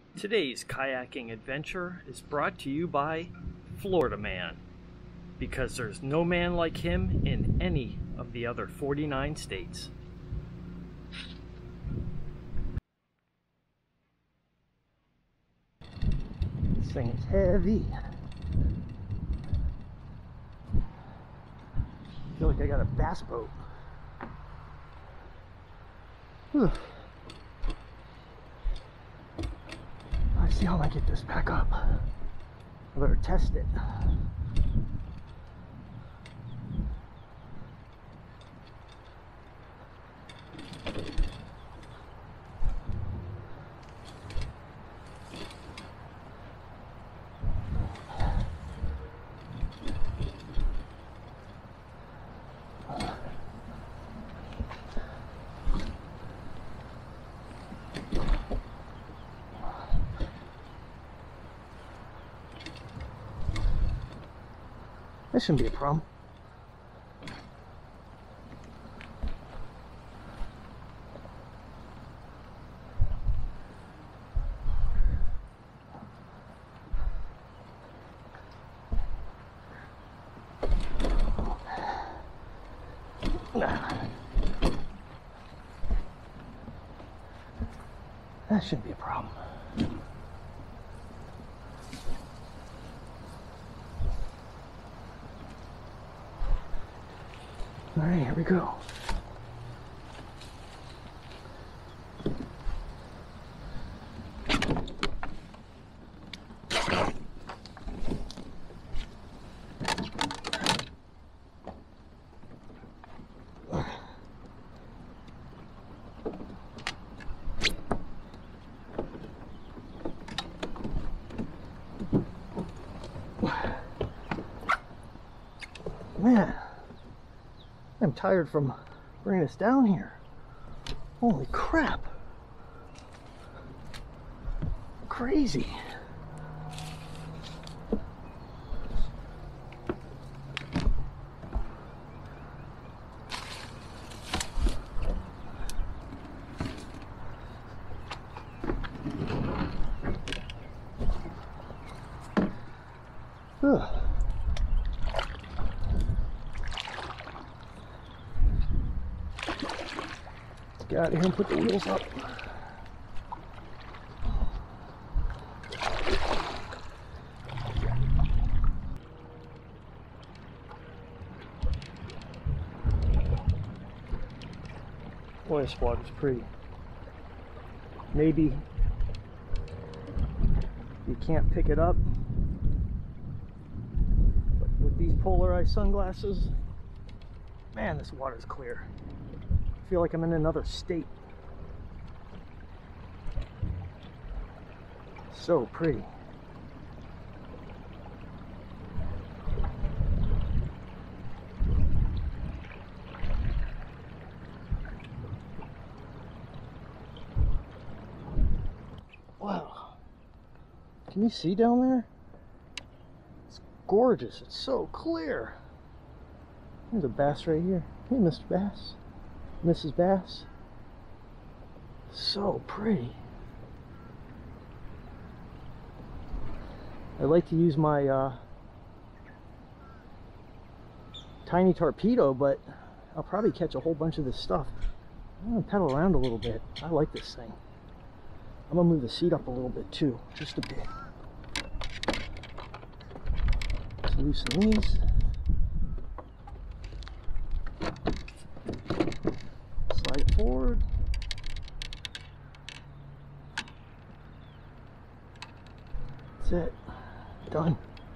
Today's kayaking adventure is brought to you by Florida Man, because there's no man like him in any of the other 49 states. This thing is heavy. I feel like I got a bass boat. Whew. Let's see how I get this back up. I better test it. This shouldn't be a problem. That shouldn't be a problem. All right, here we go. Man, I'm tired from bringing us down here. Holy crap. Crazy. Ugh. Get out of here and put the wheels up. Boy, this water's pretty. Maybe you can't pick it up, but with these polarized sunglasses, man, this water's clear. I feel like I'm in another state. So pretty. Wow. Can you see down there? It's gorgeous. It's so clear. There's a bass right here. Hey, Mr. Bass. Mrs. Bass. So pretty. I like to use my tiny torpedo, but I'll probably catch a whole bunch of this stuff. I'm gonna pedal around a little bit. I like this thing. I'm gonna move the seat up a little bit too, just a bit. Let's loosen these. Slide it forward. That's it. Done.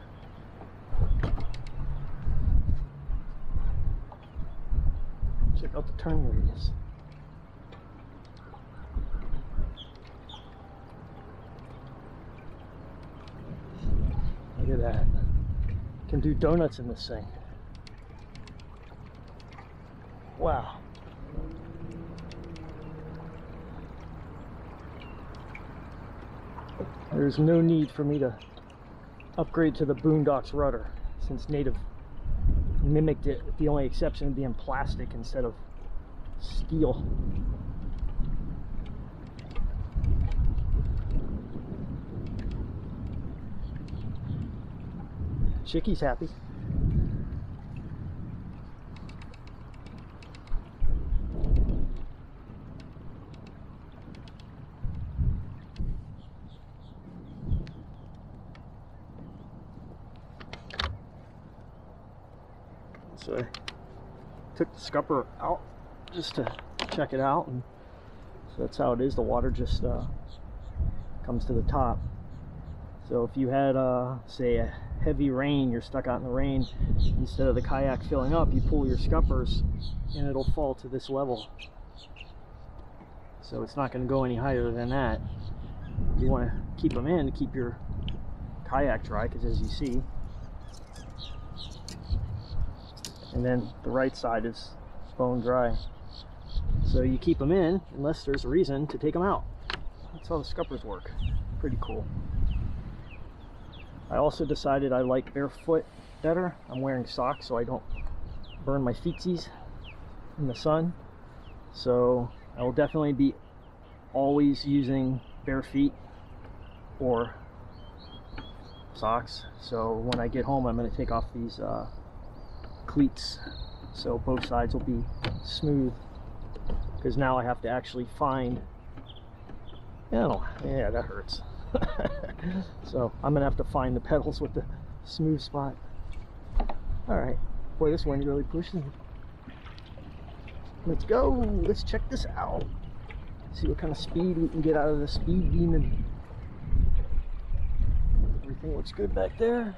Check out the turn radius. Look at that. Can do donuts in this thing. Wow. There's no need for me to upgrade to the Boondocks rudder, since Native mimicked it, with the only exception being plastic instead of steel. Chicky's happy. So I took the scupper out just to check it out, and so that's how it is. The water just comes to the top. So if you had say a heavy rain, you're stuck out in the rain, instead of the kayak filling up, you pull your scuppers and it'll fall to this level. So it's not going to go any higher than that. You want to keep them in to keep your kayak dry, because as you see, and then the right side is bone dry. So you keep them in unless there's a reason to take them out. That's how the scuppers work. Pretty cool. I also decided I like barefoot better. I'm wearing socks so I don't burn my feetsies in the sun. So I will definitely be always using bare feet or socks. So when I get home, I'm going to take off these cleats so both sides will be smooth, because now I have to actually find, yeah, that hurts. So I'm gonna have to find the pedals with the smooth spot. All right, boy, this wind really pushes me. Let's go. Let's check this out. See what kind of speed we can get out of the speed demon. Everything looks good back there.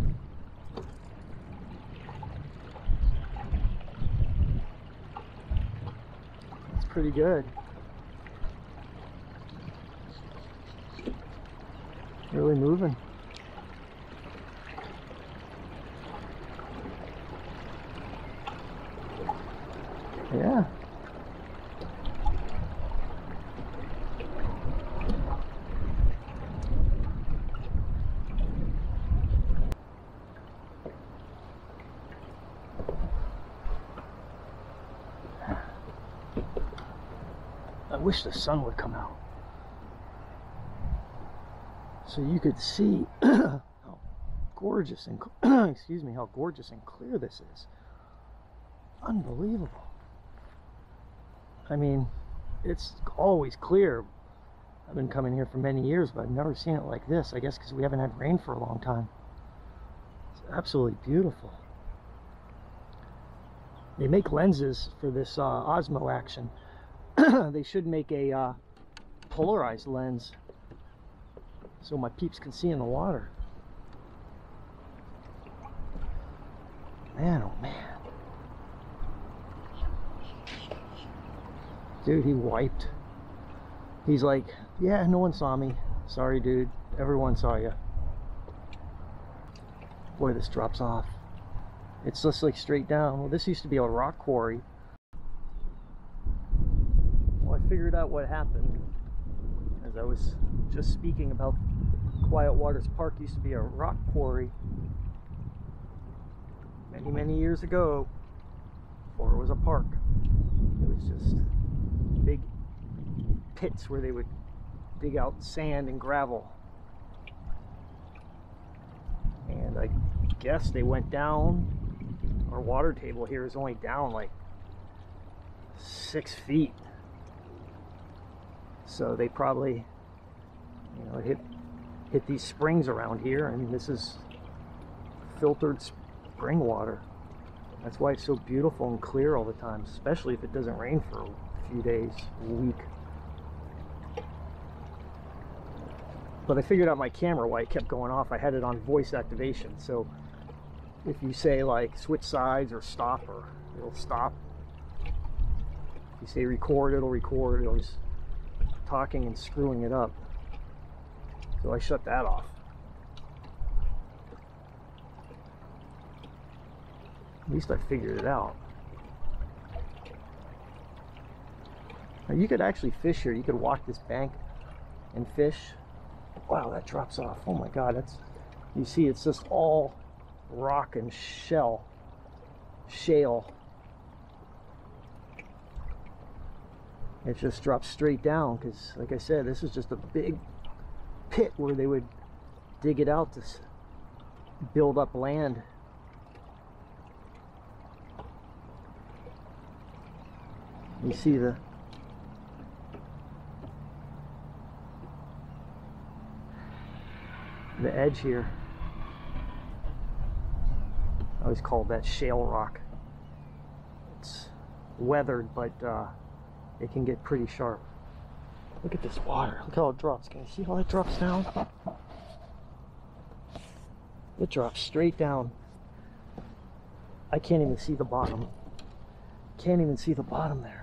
That's pretty good. Really moving. Yeah. I wish the sun would come out so you could see how gorgeous and excuse me, how gorgeous and clear this is. Unbelievable. I mean, it's always clear. I've been coming here for many years, but I've never seen it like this. I guess because we haven't had rain for a long time. It's absolutely beautiful. They make lenses for this Osmo action. They should make a polarized lens so my peeps can see in the water. Man, oh man. Dude, he wiped. He's like, yeah, no one saw me. Sorry, dude. Everyone saw you. Boy, this drops off. It's just like straight down. Well, this used to be a rock quarry. Well, I figured out what happened as I was just speaking about Quiet Waters Park. Used to be a rock quarry many years ago, before it was a park. It was just big pits where they would dig out sand and gravel, and I guess they went down. Our water table here is only down like 6 feet, so they probably, you know, hit these springs around here, and this is filtered spring water. That's why it's so beautiful and clear all the time, especially if it doesn't rain for a few days, a week. But I figured out my camera why it kept going off. I had it on voice activation, so if you say like switch sides or stop, or it'll stop. If you say record, it'll record. It'll just talking and screwing it up. So I shut that off. At least I figured it out. Now you could actually fish here. You could walk this bank and fish. Wow, that drops off. Oh my God, that's, you see, it's just all rock and shale. It just drops straight down because, like I said, this is just a big pit where they would dig it out to build up land. You see the edge here. I always called that shale rock. It's weathered, but it can get pretty sharp. Look at this water. Look how it drops. Can you see how it drops down? It drops straight down. I can't even see the bottom. Can't even see the bottom there.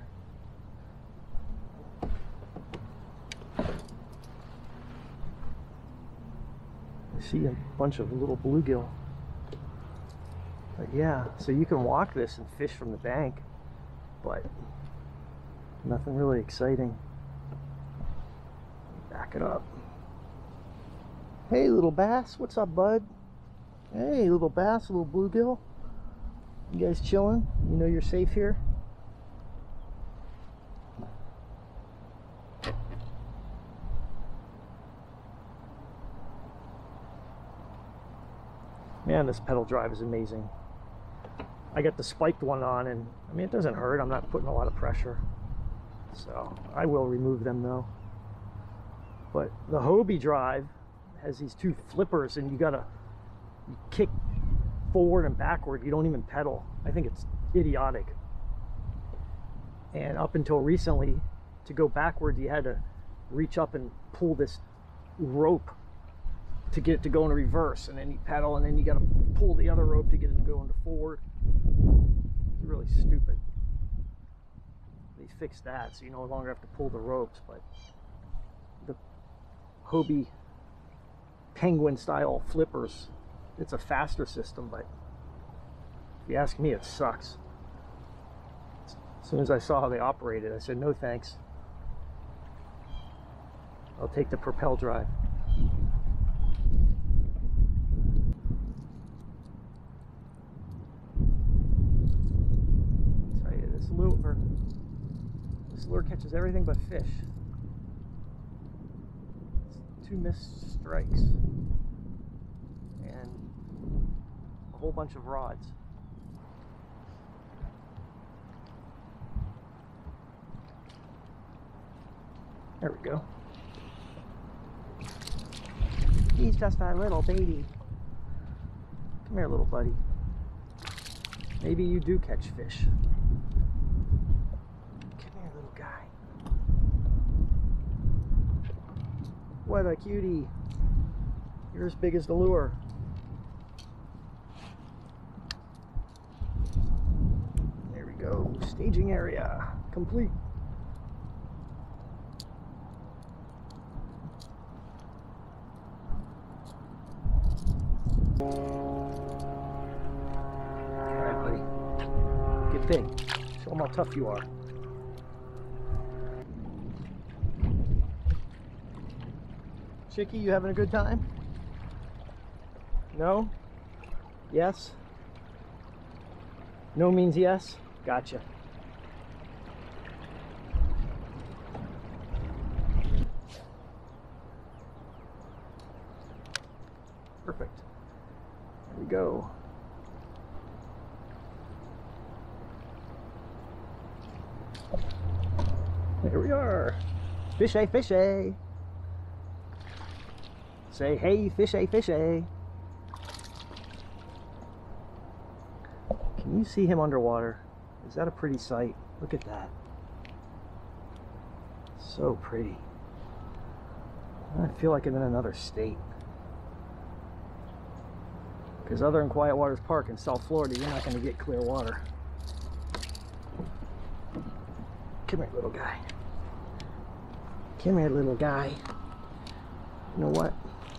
I see a bunch of little bluegill. But yeah, so you can walk this and fish from the bank, but nothing really exciting. Back it up. Hey, little bass, what's up, bud? Hey, little bass, little bluegill. You guys chilling? You know you're safe here? Man, this pedal drive is amazing. I got the spiked one on, and I mean, it doesn't hurt. I'm not putting a lot of pressure. So I will remove them though. But the Hobie drive has these two flippers, and you kick forward and backward. You don't even pedal. I think it's idiotic. And up until recently, to go backward, you had to reach up and pull this rope to get it to go into reverse, and then you pedal, and then you got to pull the other rope to get it to go into forward. It's really stupid. They fixed that, so you no longer have to pull the ropes. But the Hobie penguin style flippers, it's a faster system, but if you ask me, it sucks. As soon as I saw how they operated, I said no thanks. I'll take the propel drive. I'll tell you, this lure catches everything but fish. It's 2 missed strikes and a whole bunch of rods. There we go. He's just a little baby. Come here, little buddy. Maybe you do catch fish. Come here, little guy. What a cutie. You're as big as the lure. There we go. Staging area complete. Alright, buddy. Get big. Show them how tough you are. Chicky, you having a good time? No? Yes? No means yes? Gotcha. Perfect. There we go. There we are. Fishy, fishy. Say hey, fishy, fishy. Can you see him underwater? Is that a pretty sight? Look at that. So pretty. I feel like I'm in another state. Because other than Quiet Waters Park in South Florida, you're not going to get clear water. Come here, little guy. Come here, little guy. You know what?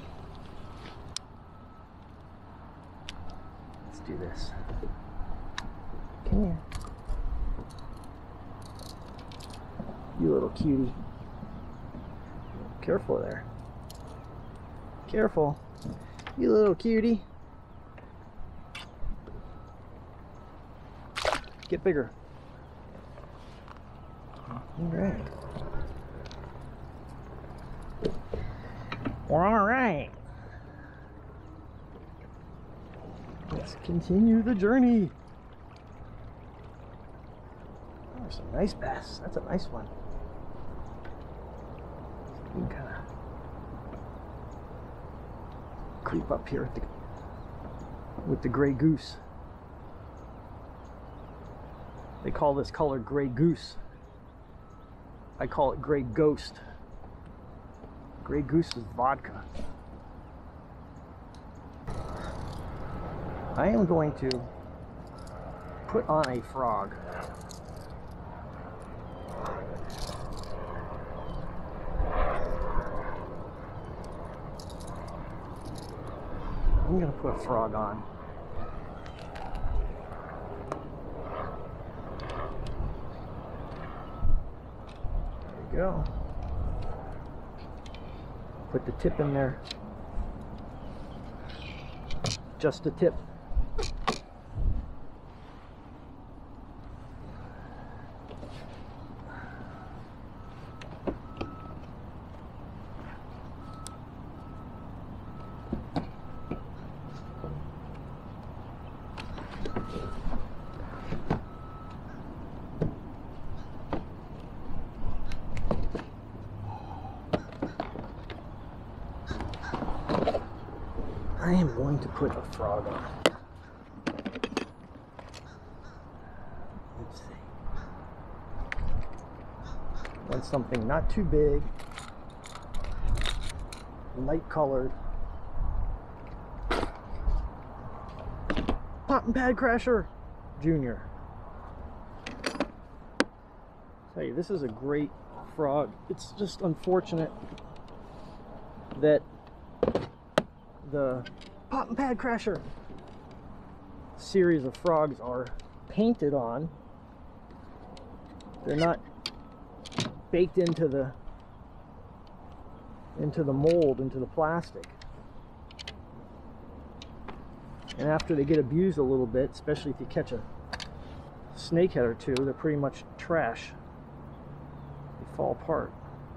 Let's do this. Come here. You little cutie. Careful there. Careful. You little cutie. Get bigger. All right. We're all right. Let's continue the journey. Oh, there's some nice bass. That's a nice one. You can kind of creep up here with the gray goose. They call this color gray goose. I call it gray ghost. Gray goose is vodka. I am going to put on a frog. I'm going to put a frog on. There we go. Put the tip in there. Just the tip. I am going to put a frog on. Let's see. Want something not too big, light colored. Pot and Pad Crasher Junior. Tell you, this is a great frog. It's just unfortunate that the Pot and Pad Crasher series of frogs are painted on. They're not baked into the mold, into the plastic. And after they get abused a little bit, especially if you catch a snakehead or two, they're pretty much trash. They fall apart.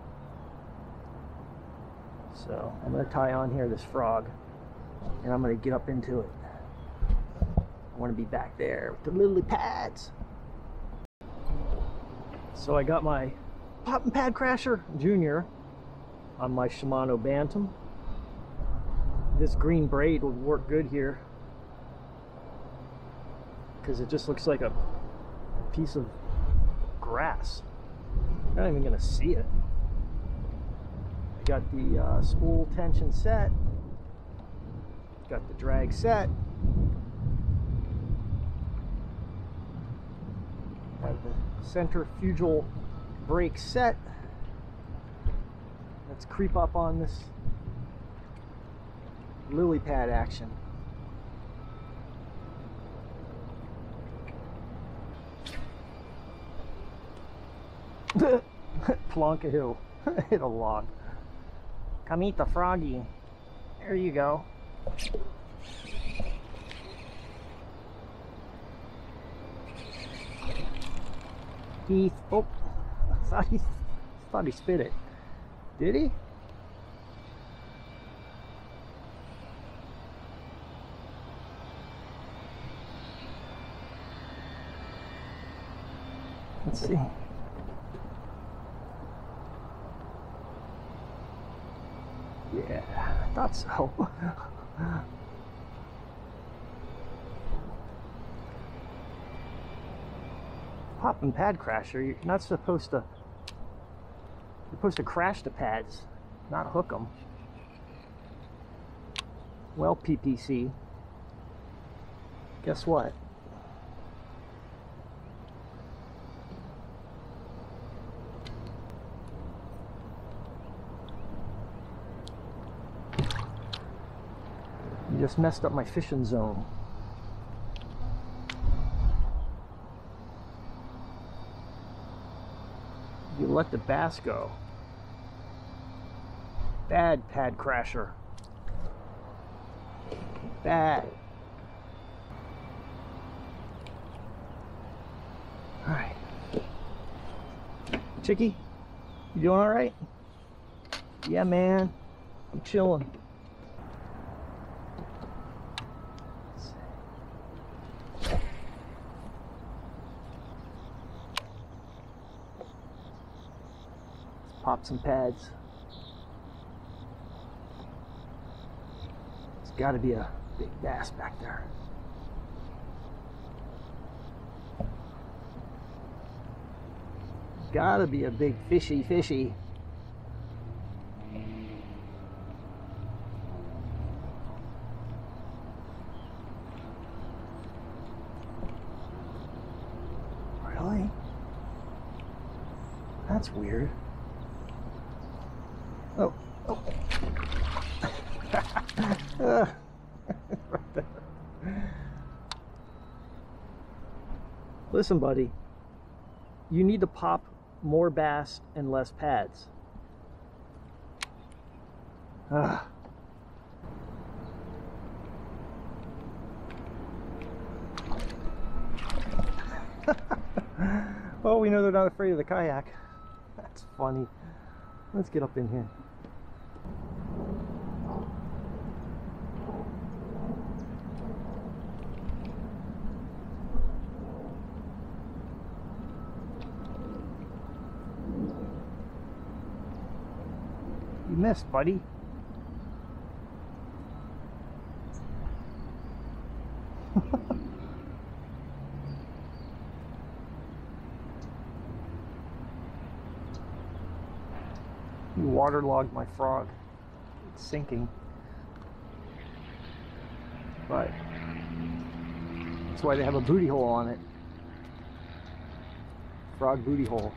So I'm going to tie on here this frog, and I'm going to get up into it. I want to be back there with the lily pads. So I got my Pot and Pad Crasher Junior on my Shimano Bantam. This green braid would work good here because it just looks like a piece of grass. I'm not even going to see it. Got the spool tension set, got the drag set, have the centrifugal brake set. Let's creep up on this lily pad action. Plonk a hill. Hit a log. Come eat the froggy. There you go. He, oh, I thought he spit it. Did he? Let's see. Yeah, I thought so. Pop and Pad Crasher, you're not supposed to. You're supposed to crash the pads, not hook them. Well, PPC, guess what? You just messed up my fishing zone. You let the bass go. Bad, Pad Crasher. Bad. Alright. Chicky, you doing alright? Yeah, man. I'm chilling. pop some pads. There's got to be a big bass back there. Gotta be a big fishy. Really? That's weird. Oh. Right there. Listen, buddy. You need to pop more bass and less pads. Well, we know they're not afraid of the kayak. That's funny. Let's get up in here. You missed, buddy. You waterlogged my frog. It's sinking. But that's why they have a booty hole on it. Frog booty hole.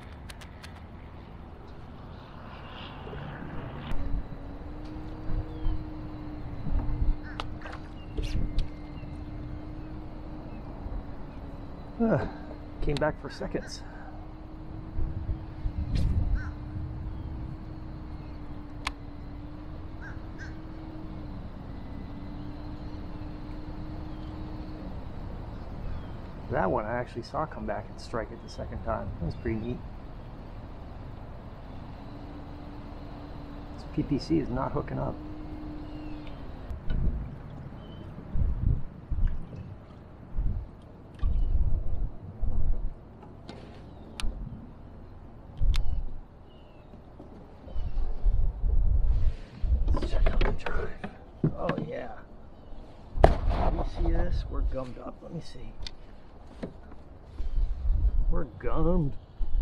Came back for seconds. That one I actually saw come back and strike it the second time. That was pretty neat. This PPC is not hooking up. Let's check out the drive. Oh yeah. Let me see this. We're gummed up. Let me see. We're gummed.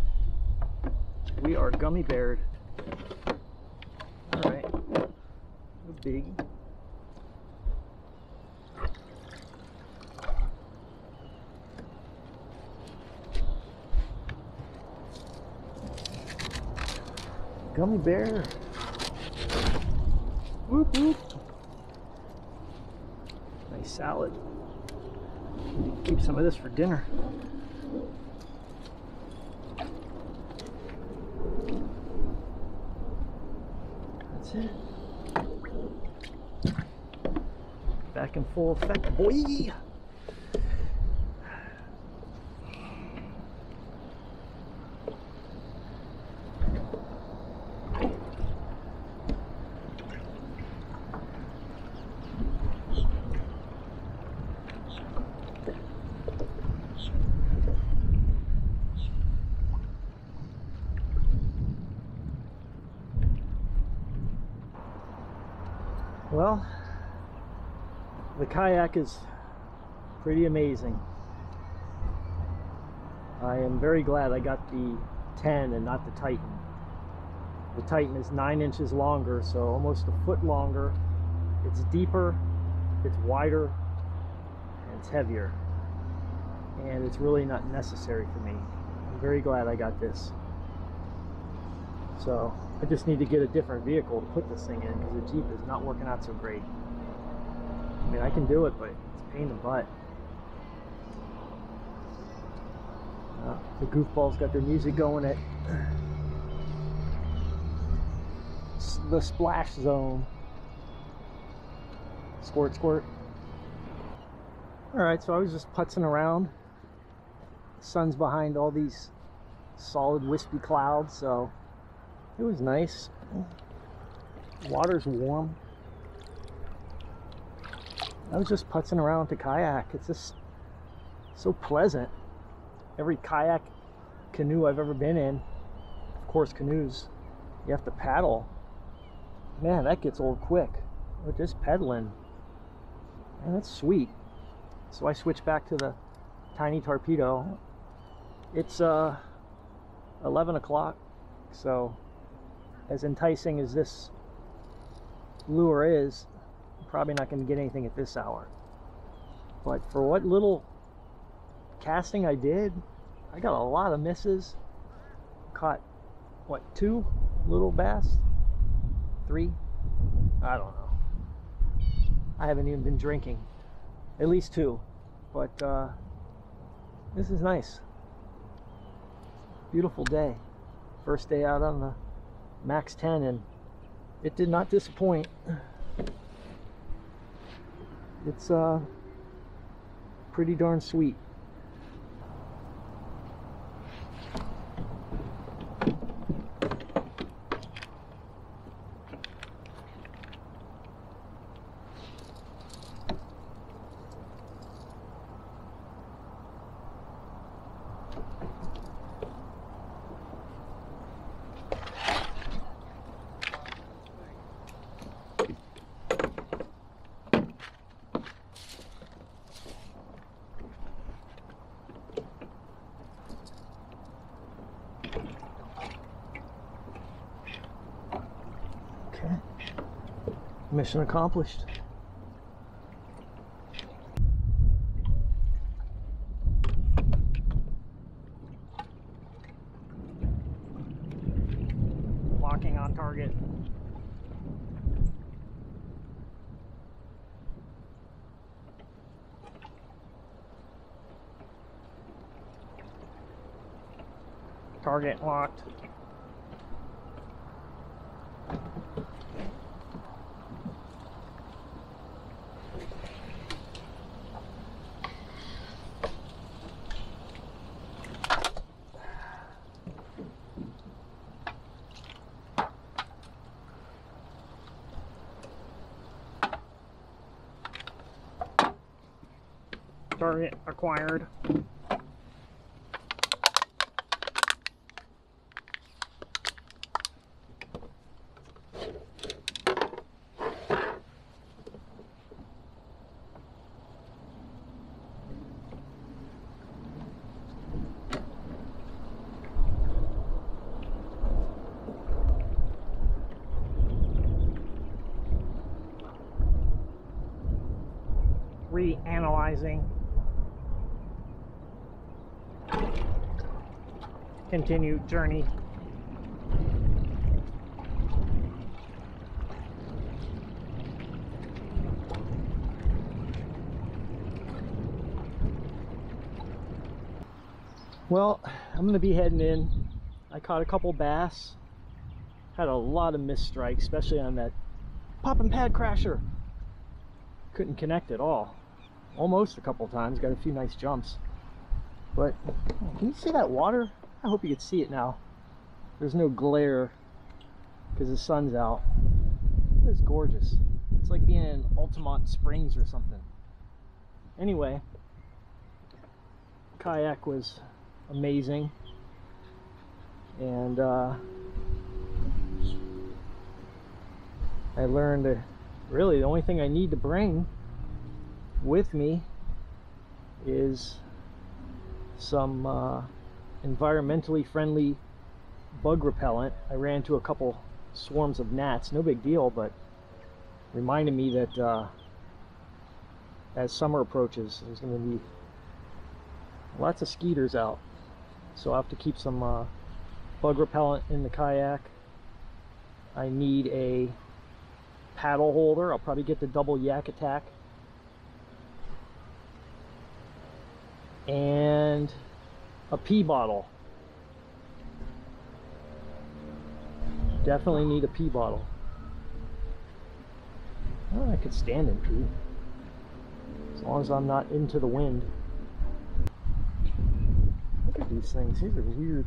We are gummy beared. Alright. A big. Gummy bear. Whoop whoop. Nice salad. Keep some of this for dinner. That's it. Back in full effect, boy. Well, the kayak is pretty amazing. I am very glad I got the 10 and not the Titan. The Titan is 9 inches longer, so almost a foot longer. It's deeper, it's wider, and it's heavier. And it's really not necessary for me. I'm very glad I got this. So I just need to get a different vehicle to put this thing in because the Jeep is not working out so great. I mean, I can do it, but it's a pain in the butt. The goofballs got their music going at the splash zone. Squirt, squirt. Alright, so I was just putzing around. The sun's behind all these solid wispy clouds, so it was nice. Water's warm. I was just putzing around with the kayak. It's just so pleasant. Every kayak, canoe I've ever been in, of course canoes, you have to paddle. Man, that gets old quick. With just pedaling. Man, that's sweet. So I switched back to the tiny torpedo. It's 11 o'clock, so as enticing as this lure is, I'm probably not going to get anything at this hour. But for what little casting I did, I got a lot of misses. Caught, what, 2 little bass? 3? I don't know. I haven't even been drinking. At least 2. But this is nice. Beautiful day. First day out on the Max 10, and it did not disappoint. It's pretty darn sweet. Okay, mission accomplished. Locking on target. Target locked. Target acquired. Reanalyzing. Continued journey. Well, I'm gonna be heading in. I caught a couple bass. Had a lot of missed strikes, especially on that pop and pad crasher. Couldn't connect at all. Almost a couple times. Got a few nice jumps. But can you see that water? I hope you can see it now. There's no glare because the sun's out. It's gorgeous. It's like being in Altamont Springs or something. Anyway, kayak was amazing, and I learned that really the only thing I need to bring with me is some environmentally friendly bug repellent. I ran into a couple swarms of gnats, no big deal, but reminded me that as summer approaches there's going to be lots of skeeters out, so I'll have to keep some bug repellent in the kayak. I need a paddle holder. I'll probably get the double yak attack, and a pee bottle. Definitely need a pee bottle. Oh, I could stand and pee as long as I'm not into the wind. Look at these things. These are weird.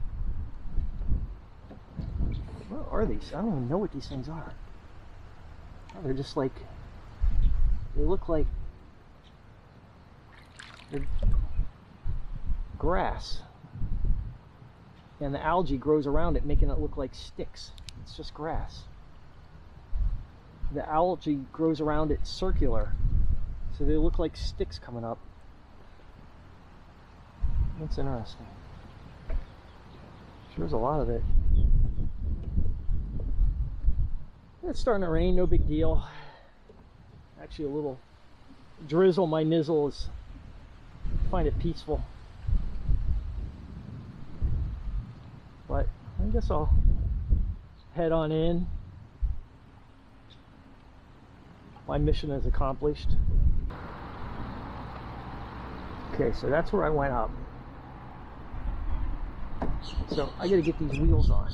What are these? I don't even know what these things are. Oh, they're just like, they look like they're grass, and the algae grows around it, making it look like sticks. it's just grass. The algae grows around it circular, so they look like sticks coming up. That's interesting. There's a lot of it. It's starting to rain, no big deal. Actually, a little drizzle, my nizzle is, I find it peaceful. But I guess I'll head on in. My mission is accomplished. Okay, so that's where I went up. So I gotta get these wheels on.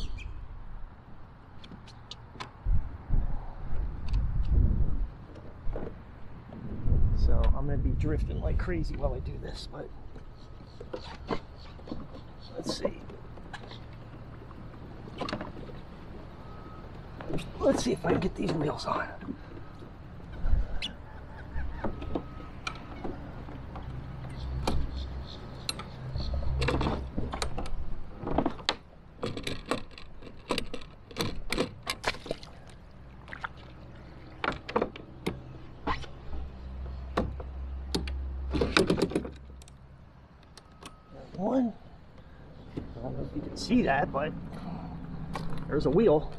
So I'm gonna be drifting like crazy while I do this, but let's see. Let's see if I can get these wheels on. One. I don't know if you can see that, but there's a wheel.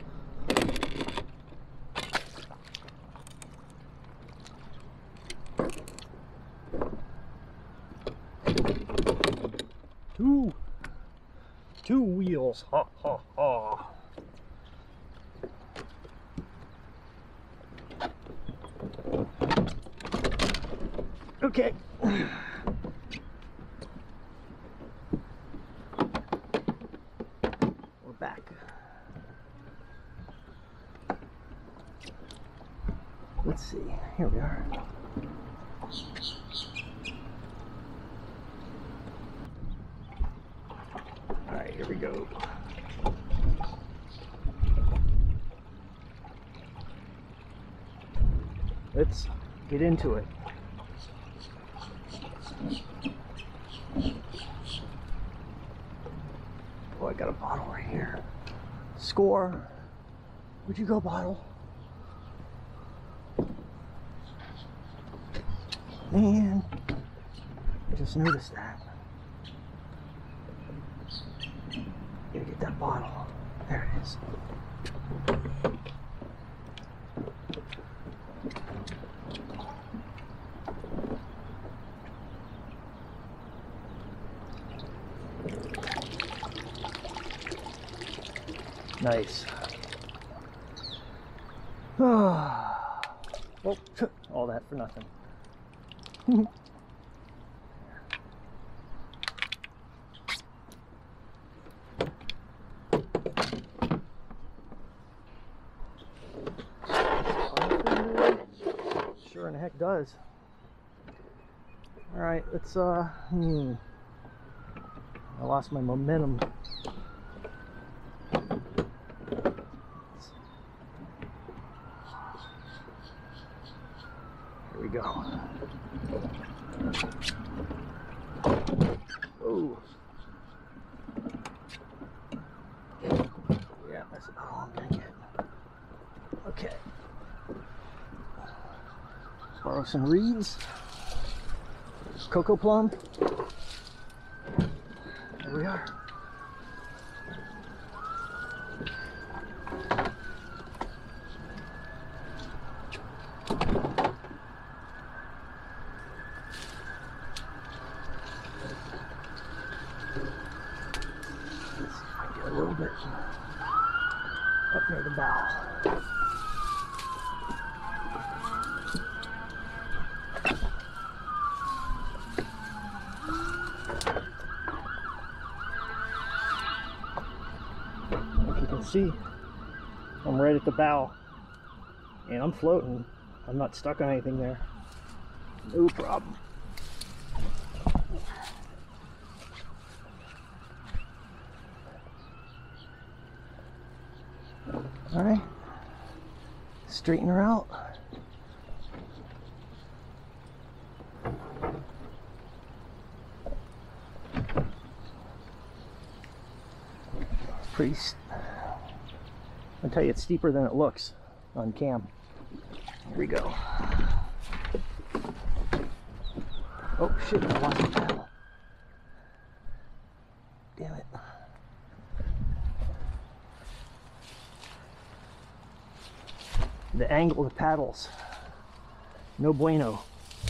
Two wheels. Ha ha ha. Okay. We're back. Let's see. Here we are. Alright, here we go. Let's get into it. Oh, I got a bottle right here. Score. Where'd you go, bottle? Man, I just noticed that. Gotta get that bottle. There it is. Nice. Oh, all that for nothing. Sure in the heck does. All right, let's I lost my momentum. Here we go. Oh. Yeah, that's about all I'm gonna get. Okay. Borrow some reeds. Cocoa plum. There we are. A little bit up near the bow. If you can see, I'm right at the bow and I'm floating. I'm not stuck on anything there. No problem. All right, straighten her out. Pretty I'll tell you, it's steeper than it looks on cam. Here we go. Oh shit, I lost the paddle. Damn it. The angle of the paddles, no bueno.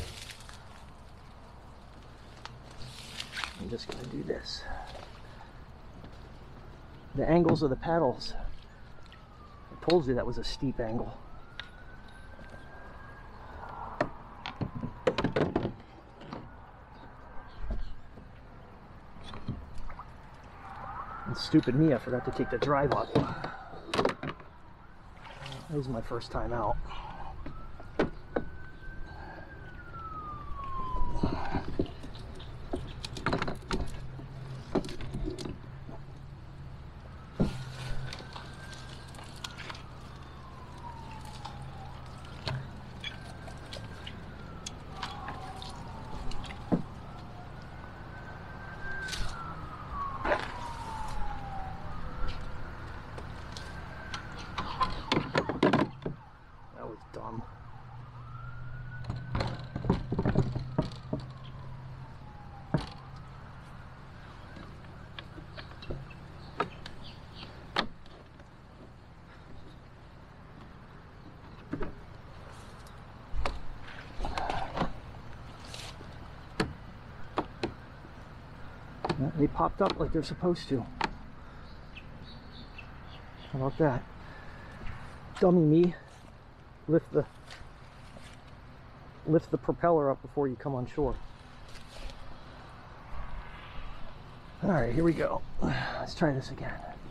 I'm just gonna do this. The angles of the paddles. I told you that was a steep angle. And stupid me, I forgot to take the drive up. This is my first time out. Dumb. They popped up like they're supposed to. How about that? Dummy me. Lift the propeller up before you come on shore. All right, here we go. Let's try this again.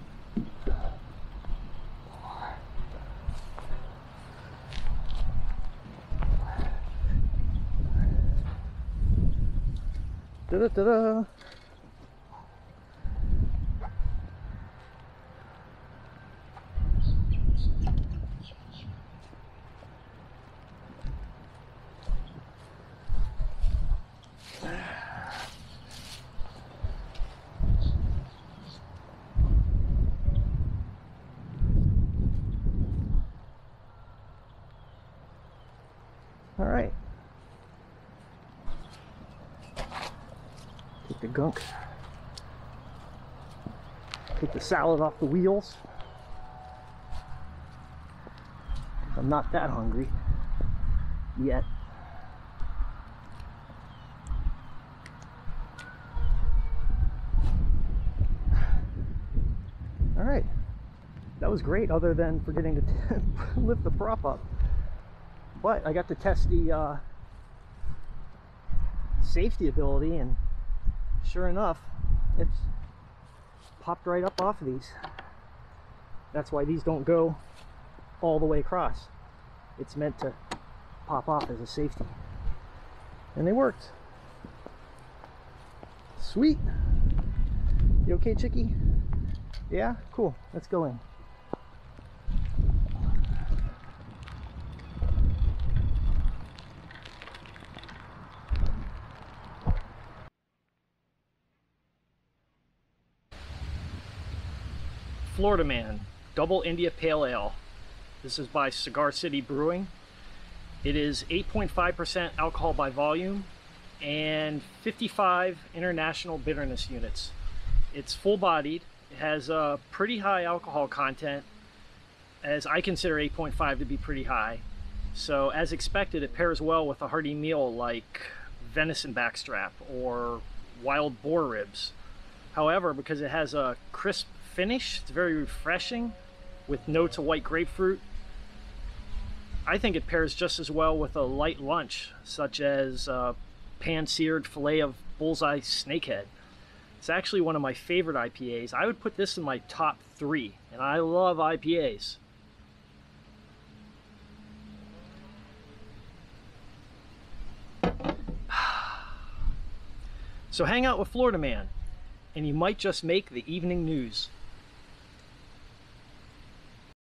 Da-da-da-da. All right. Take the gunk. Take the salad off the wheels. I'm not that hungry yet. All right. That was great, other than forgetting to lift the prop up. But I got to test the safety ability, and sure enough, it's popped right up off of these. That's why these don't go all the way across. It's meant to pop off as a safety. And they worked. Sweet. You okay, chickie? Yeah? Cool. Let's go in. Florida Man Double India Pale Ale. This is by Cigar City Brewing. It is 8.5% alcohol by volume and 55 international bitterness units. It's full-bodied. It has a pretty high alcohol content, as I consider 8.5 to be pretty high. So as expected, it pairs well with a hearty meal like venison backstrap or wild boar ribs. However, because it has a crisp finish, it's very refreshing with notes of white grapefruit. I think it pairs just as well with a light lunch, such as pan-seared fillet of bullseye snakehead. It's actually one of my favorite IPAs. I would put this in my top 3, and I love IPAs. So hang out with Florida Man, and you might just make the evening news.